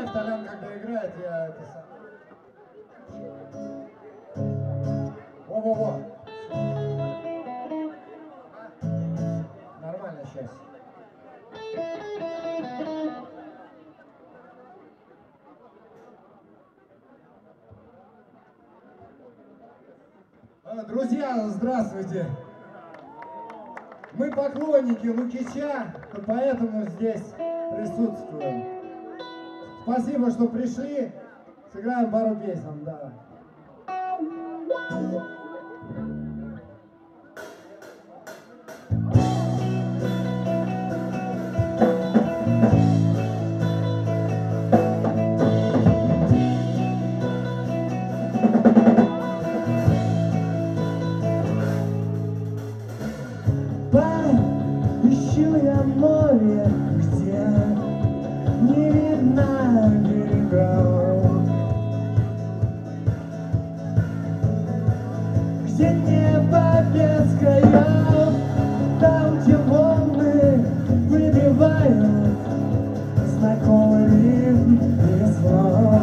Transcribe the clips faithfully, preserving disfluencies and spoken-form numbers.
знаешь, Толян, когда играет, я это сам. Во-во-во. Нормально сейчас. Друзья, здравствуйте! Мы поклонники Лукича, поэтому здесь присутствуем. Спасибо, что пришли. Сыграем пару песен, да. Ищу я море, где не видно берегов, где небо без краев, там, где волны выбивают знакомый ритм и слов.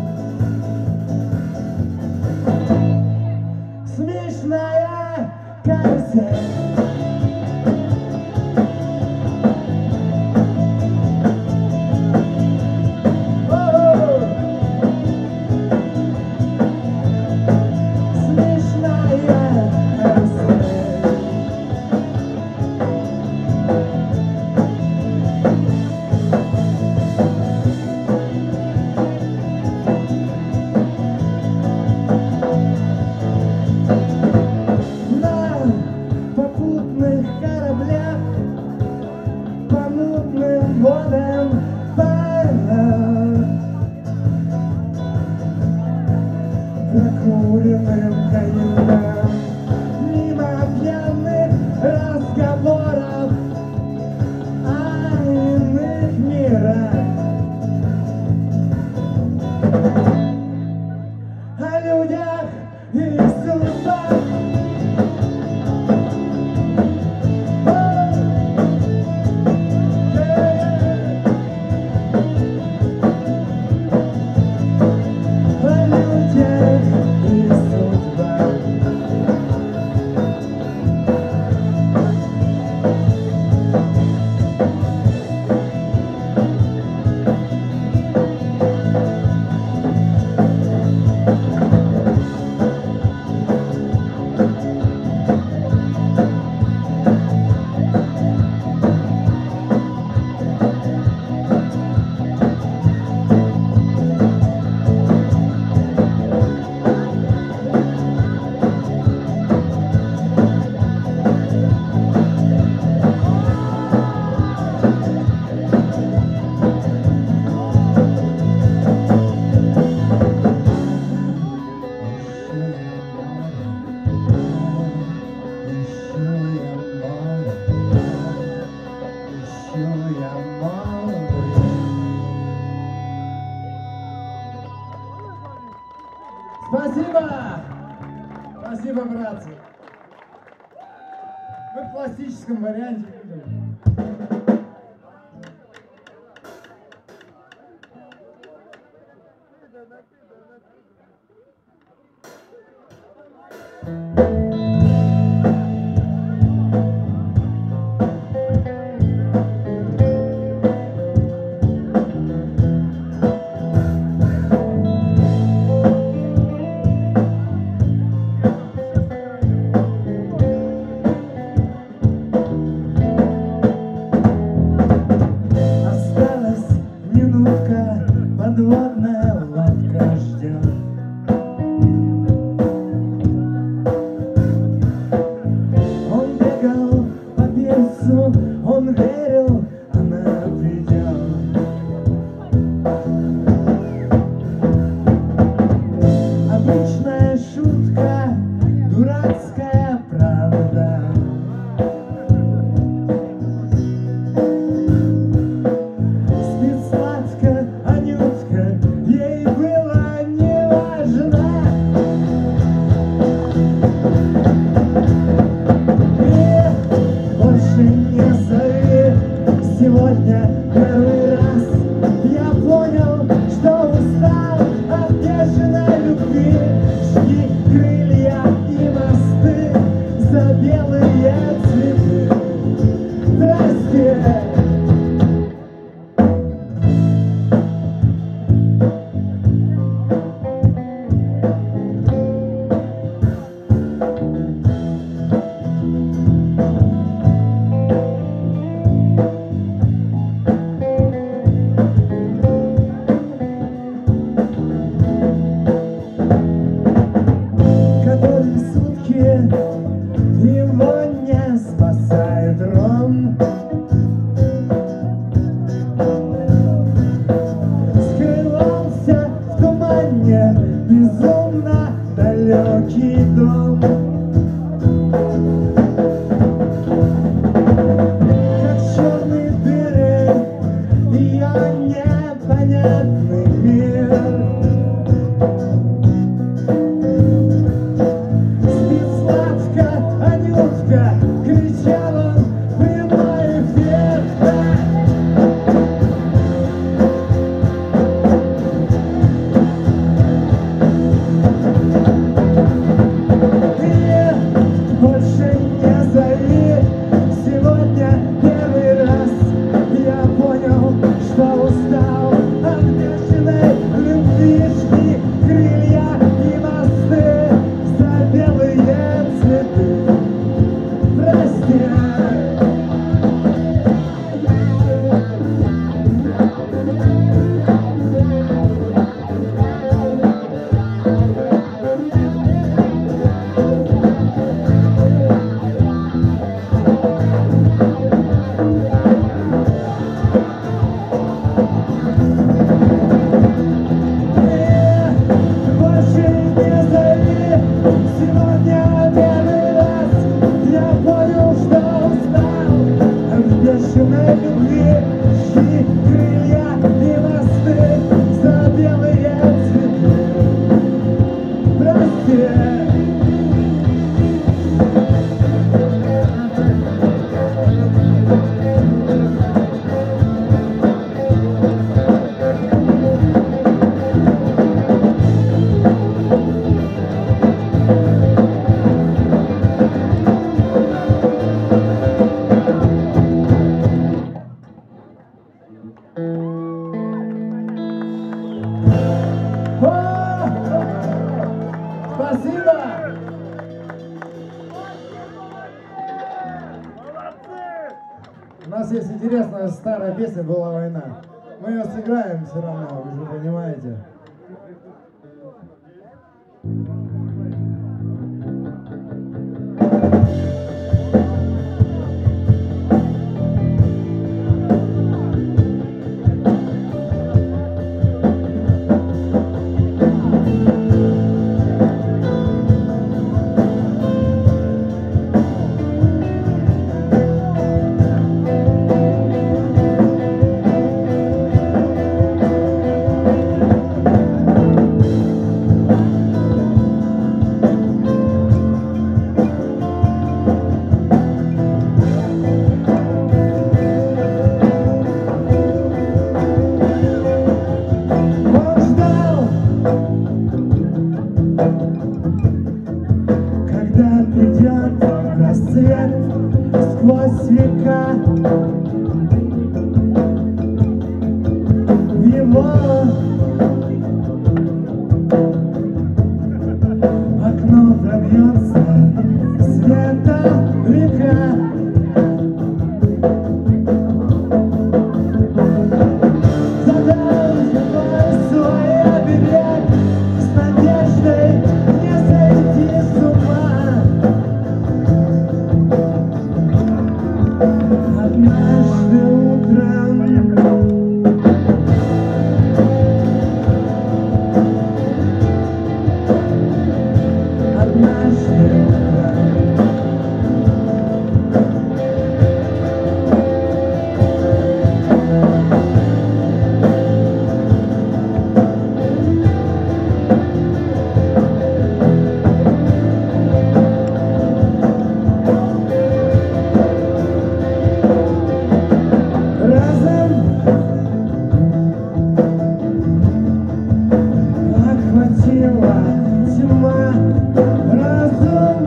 Смешная карусель. Прокуренным каютам, мимо пьяных разговоров о иных мирах, о людях и судьбах. Спасибо! Спасибо, братцы. Мы в классическом варианте видим. Подводная лодка ждет. Он бегал по пирсу, он верил, она придет. Обычная шутка, дурацкая правда. Спит сладко Анютка, ей было не разумно далекий дом. Как черные дыры, ее непонятный мир. Спит сладко Анютка, кричал он в прямой эфир. Больше не зови, сегодня первый раз я понял, что устал от бешеной любви. Жги крылья и мосты за белые цветы. Прости. Больше не зови, сегодня первый раз я понял, что устал от бешеной любви. Жги крылья и мосты за белые цветы. Прости. О! Спасибо! У нас есть интересная старая песня «Была война». Мы ее сыграем все равно, вы же понимаете. Он ждал, когда придет рассвет сквозь века. В его окно пробьется света река. Задал землей свой оберег с надеждой не сойти с ума. Однажды утром Однажды утром разом охватила тьма. Разум,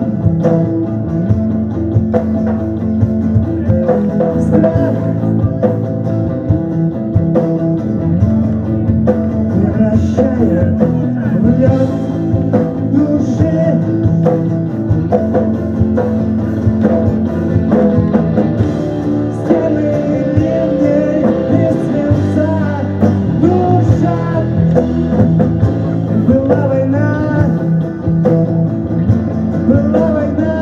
страх превращает в лед души. Стены ливней и свинца душат. Была война, была война.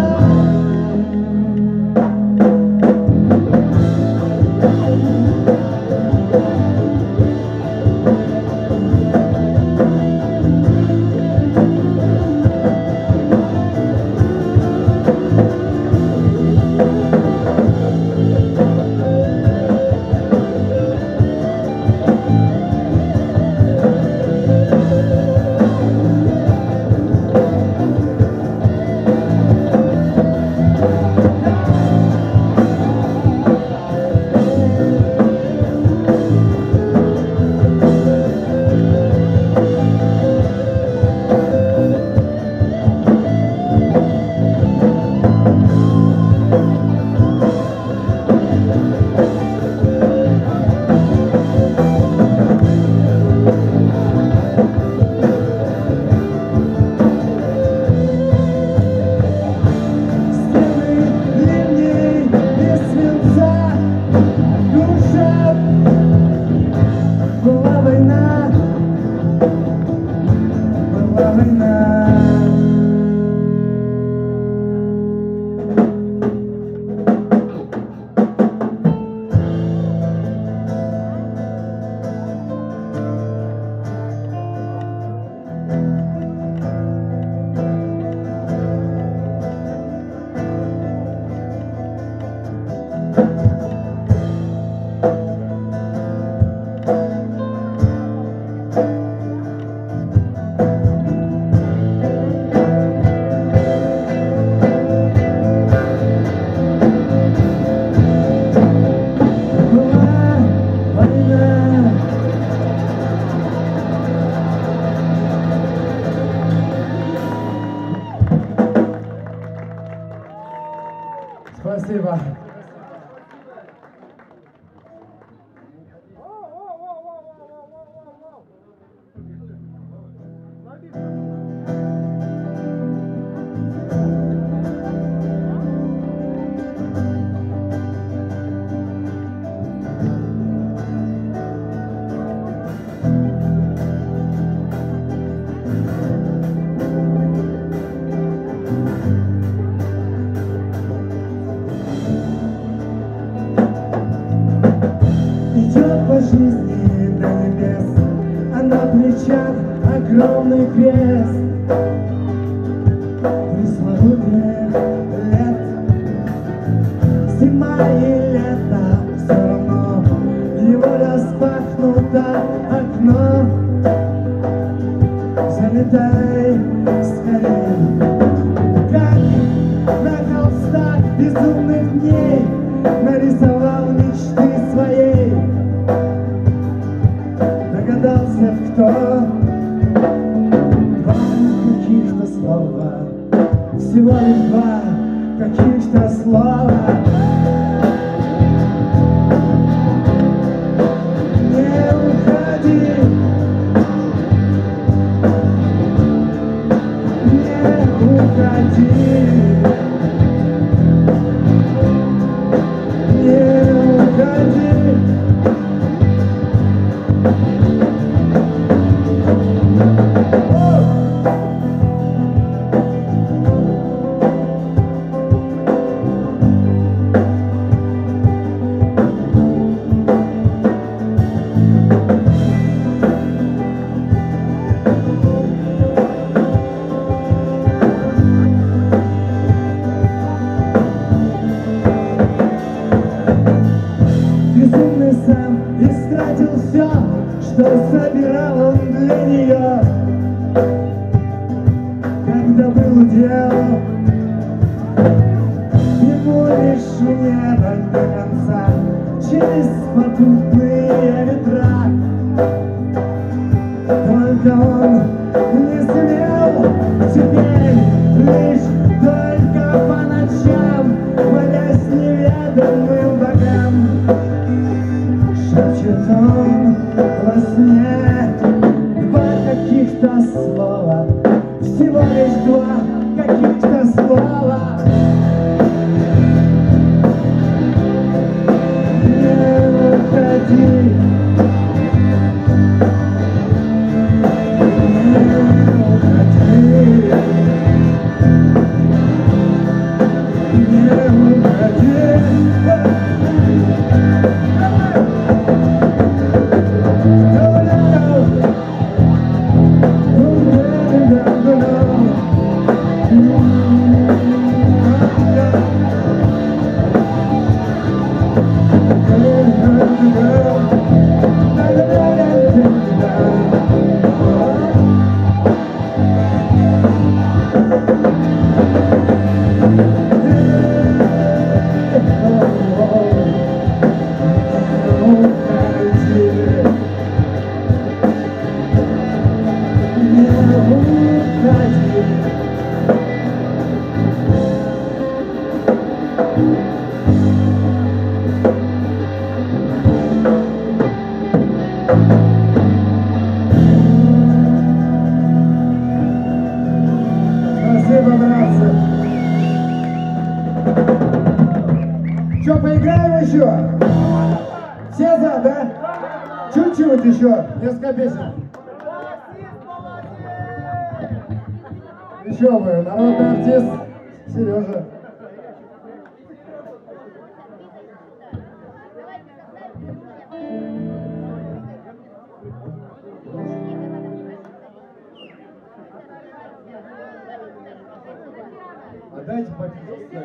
Спасибо. Идет по жизни до небес, а на плечах огромный крест. Пресловутых лет, зима и лето, все равно его распахнуто окно. Залетай скорей, как на холстах безумных дней нарисовал мечты своей. Догадался, кто? Два каких-то слова, всего лишь два каких-то слова. Не уходи, не уходи, не уходи. Безумный сам истратил все, что собирал он для нее. Когда был дел, ему лишь небо до конца, через попутные ветра. Только он не смел теперь, лишь только по ночам, молясь неведомым богам. Шепчет он во сне два каких-то слова, всего лишь два каких-то слова. Не уходи, не уходи, не уходи. Спасибо, братцы. Что, поиграем еще? Все за, да? Чуть-чуть еще, несколько песен. Еще бы, народный артист Сережа. А дайте попить.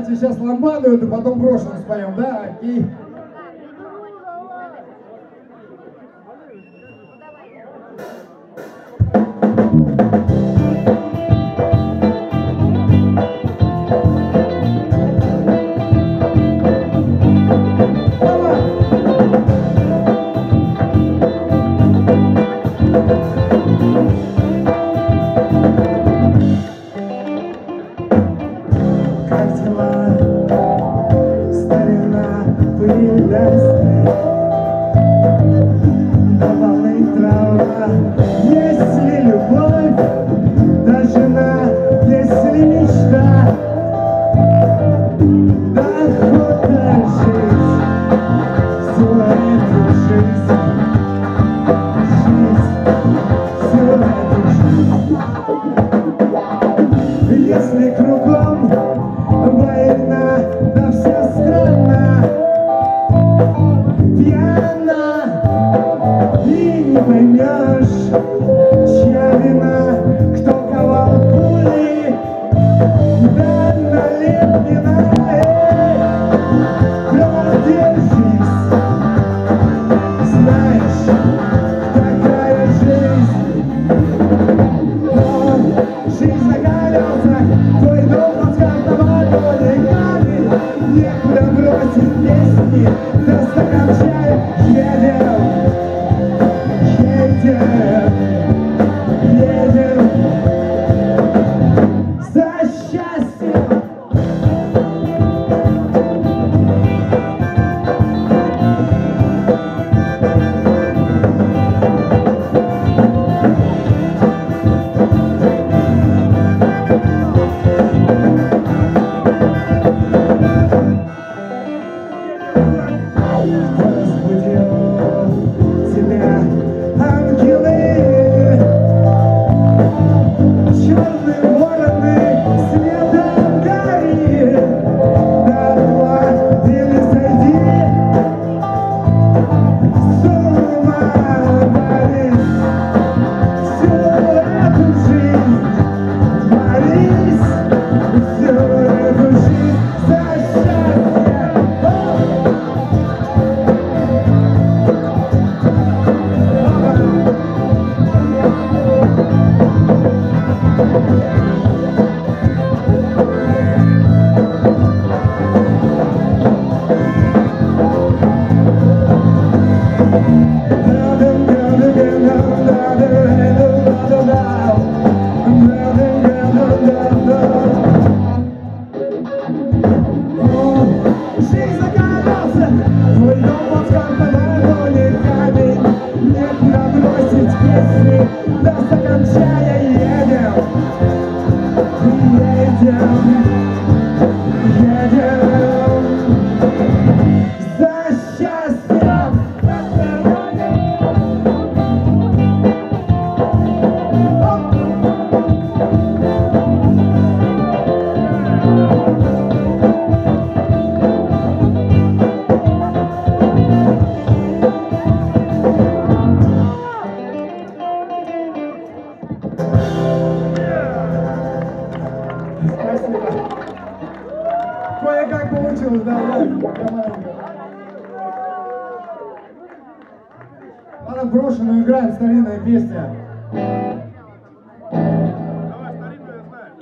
Давайте сейчас ламбаду эту, потом брошенную споем, да? Окей. Кое-как получилось, да, да. Ладно, брошенную играем, старинная песня. Давай, старинную я знаю.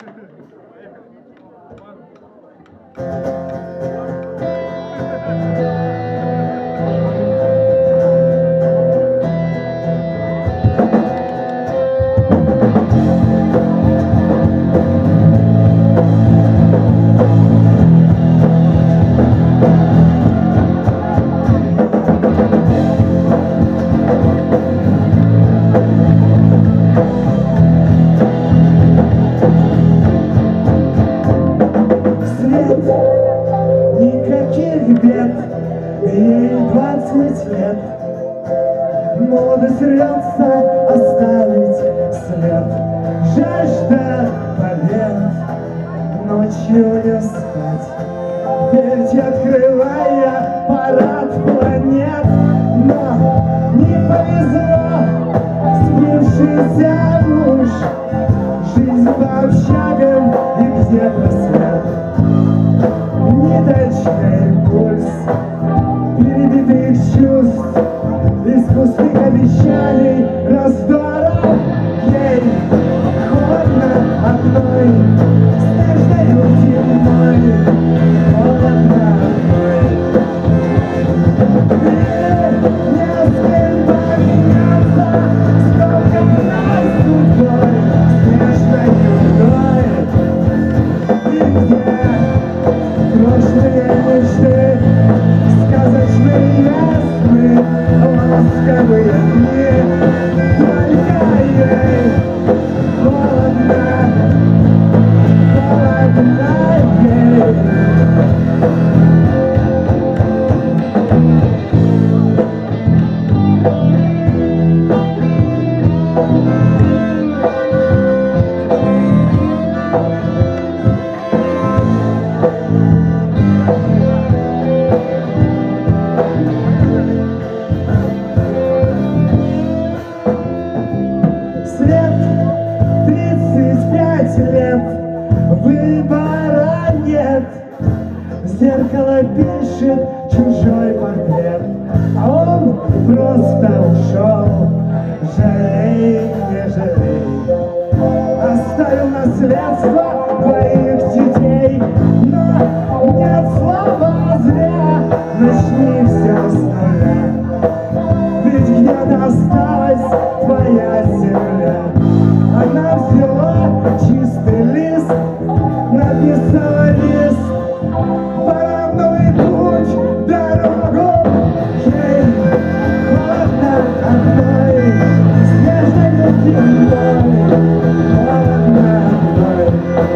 Никаких бед, ей двадцать лет. Молодость рвется оставить след. Жажда побед, ночью не спать, ведь открывая парад планет. Но не повезло, спившийся муж, жизнь по общагам и где просвет. пустых чувств, из пустых обещаний, раздоров. Ей холодно одной, снежной зимой, холодно одной. Не успеем поменяться, сколько нас судьбой, снежной юной. И где прошлые мечты, сказочные весны, ласковые дни, только ей холодно, холодно ей. Свет, тридцать пять лет, выбора нет. Зеркало пишет чужой портрет, а он просто ушел. Жалей, не жалей. Оставил наследство двоих детей, но нет слова зря. Начни все с нуля, ведь где-то осталась твоя земля. Она взяла чистый лист, написала лист, парадный путь, дорогу. Ей холодно одной, снежной зимой, холодно одной.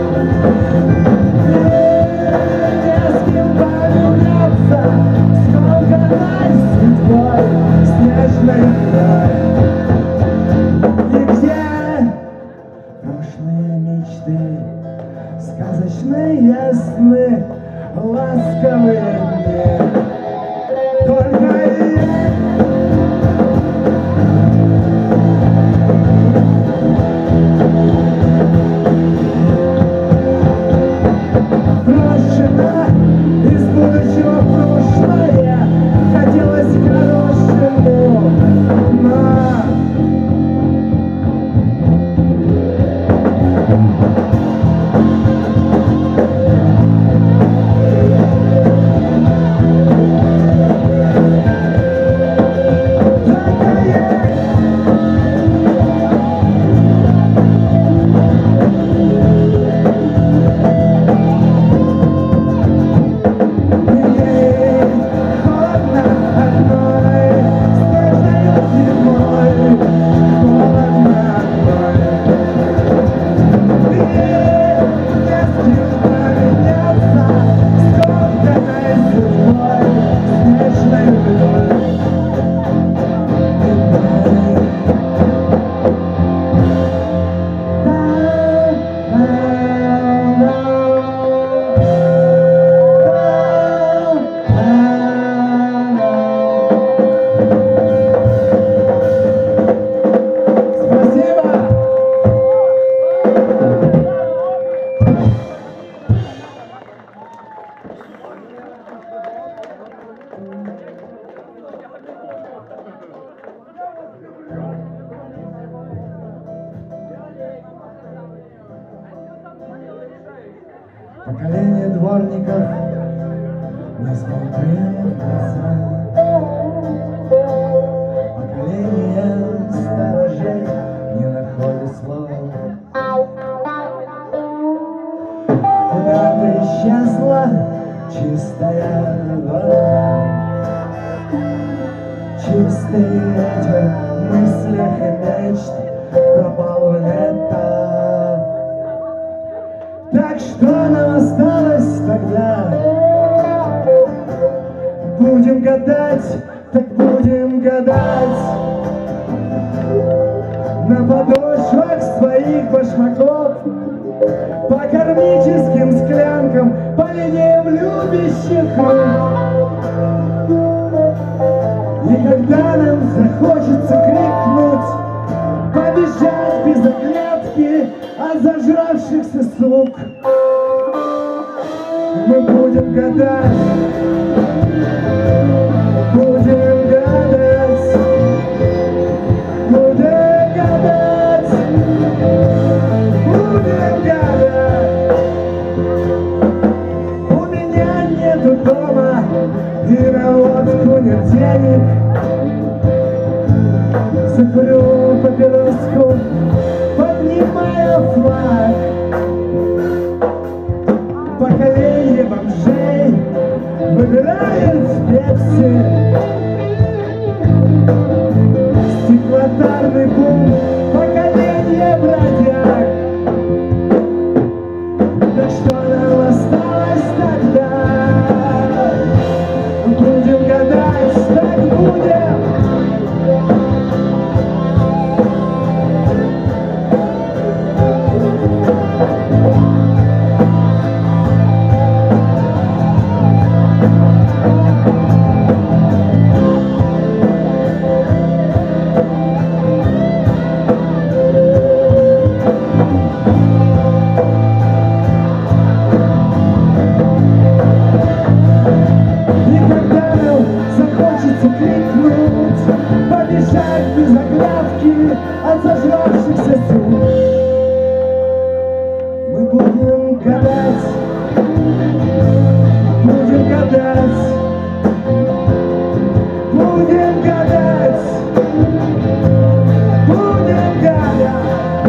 Не с кем поменяться, сколько нас судьбой, снежной юной. И где прошлые мечты, сказочные сны, ласковые дни, только ей. Брошено из будущего в прошлое, хотелось хорошему, но поколение дворников не смотрели в глаза. Поколение сторожей не находит слов. Куда-то исчезла чистая вода, чистый ветер в мыслях и мечт пропал в лето. Так что нам осталось тогда? Будем гадать, так будем гадать на подошвах своих башмаков, по кармическим склянкам, по линиям любящих рук. И когда нам захочется крикнуть, побежать без оглядки от зажравшихся сук, мы будем гадать, будем нет денег, закурю папироску, поднимаю флаг. Поколение бомжей выбирает в пепси. Стеклотарный бум, поколение бродяг. Так что нам осталось тогда? Будем гадать, так будем. Побежать без оглядки от зажравшихся сил. Мы будем гадать, будем гадать, будем гадать, будем гадать.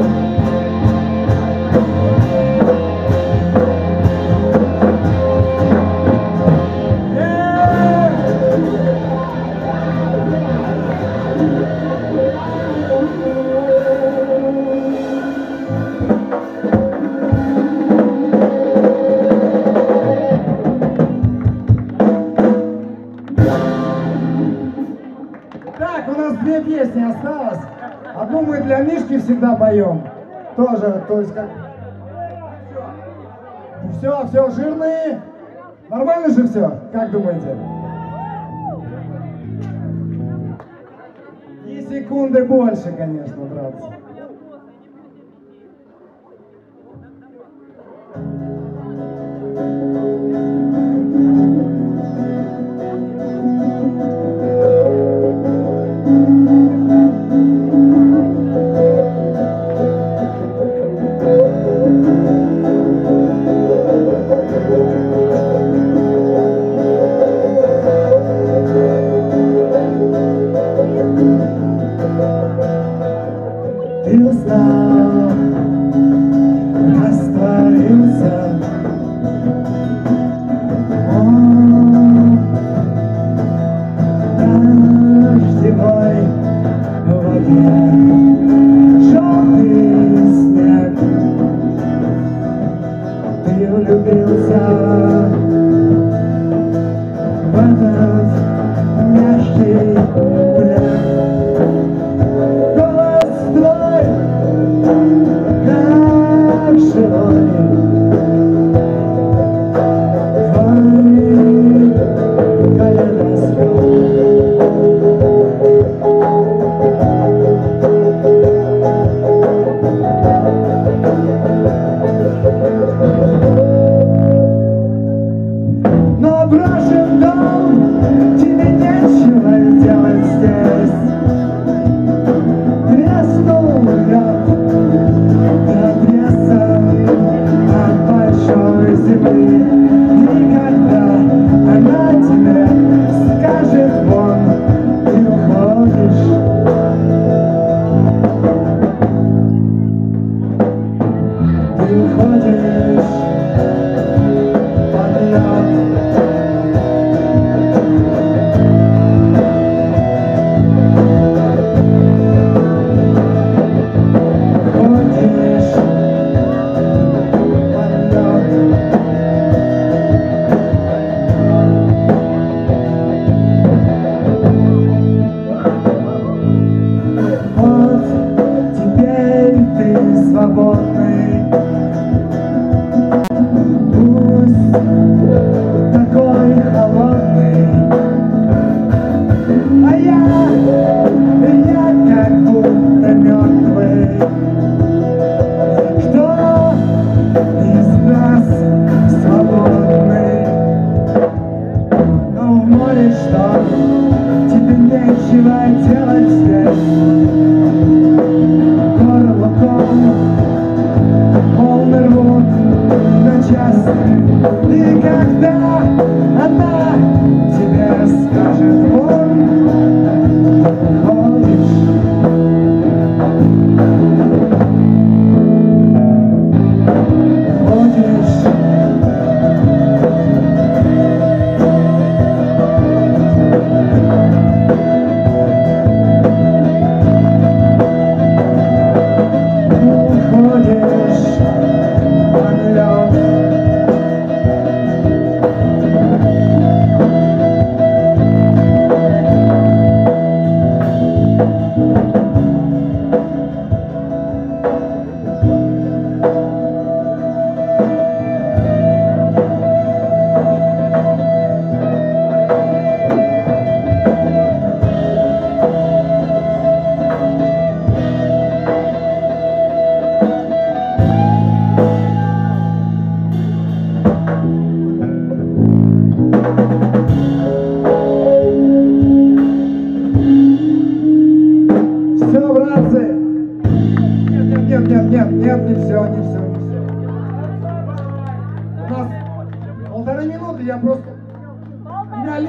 Так, у нас две песни осталось. Одну мы для Мишки всегда поем. Тоже, то есть как... Все, все, жирные. Нормально же все? Как думаете? И секунды больше, конечно, братцы. Ты устал, растворился. О, дождевой воде, желтый снег. Ты влюбился в этот мягкий пляж. Как живой твой калейдоскоп. Но брошен дом, тебе нечего делать здесь.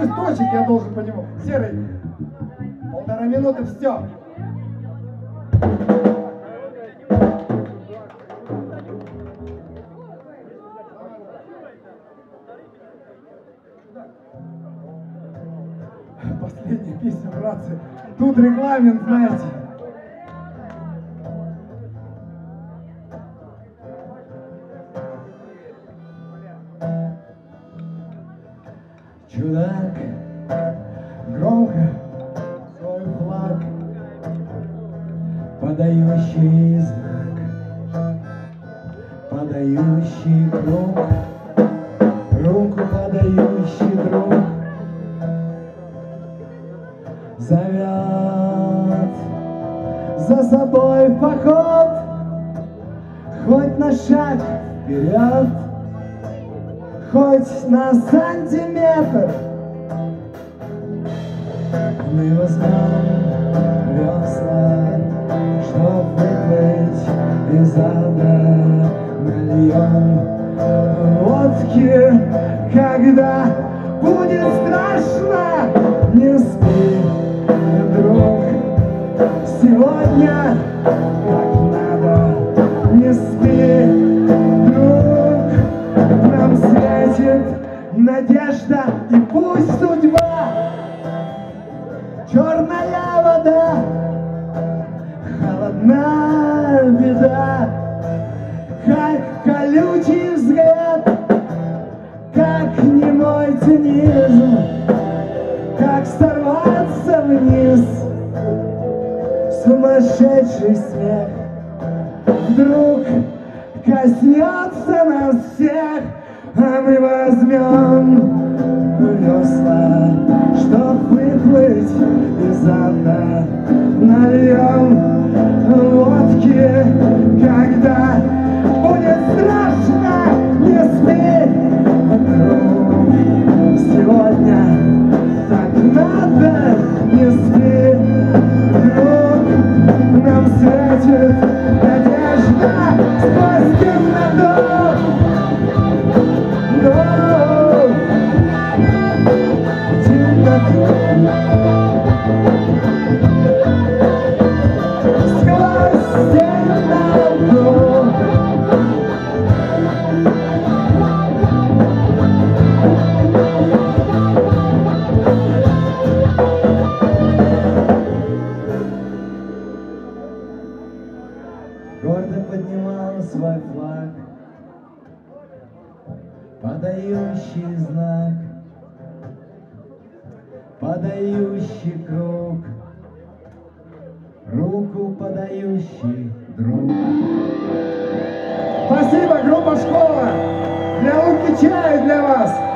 свисточек я должен по нему. Серый, полтора минуты, все. Последняя песня, братцы. Тут регламент, знаете. Чудак, громко свой флаг, подающий знак, подающий круг, руку подающий друг, зовет за собой в поход, хоть на шаг вперед, хоть на сантиметр. Мы возьмем весла, чтоб выплыть из ада, нальем водки, когда будет страшно. Не спи, друг, сегодня как надо. Не спи, друг, нам светит надежда, и пусть судьба черная вода, холодна беда, как колючий взгляд, как немой цинизм, как сорваться вниз, сумасшедший смех вдруг коснется нас всех, а мы возьмем весла, чтоб выплыть из ада, нальем водки, когда будет страшно. Не спи, друг, сегодня так надо. Не спи, друг, нам светит надежда сквозь темноту. Гордо поднимал свой флаг, подающий знак, подающий круг, руку подающий друг. Спасибо, группа «Школа». Для Луки чаю для вас.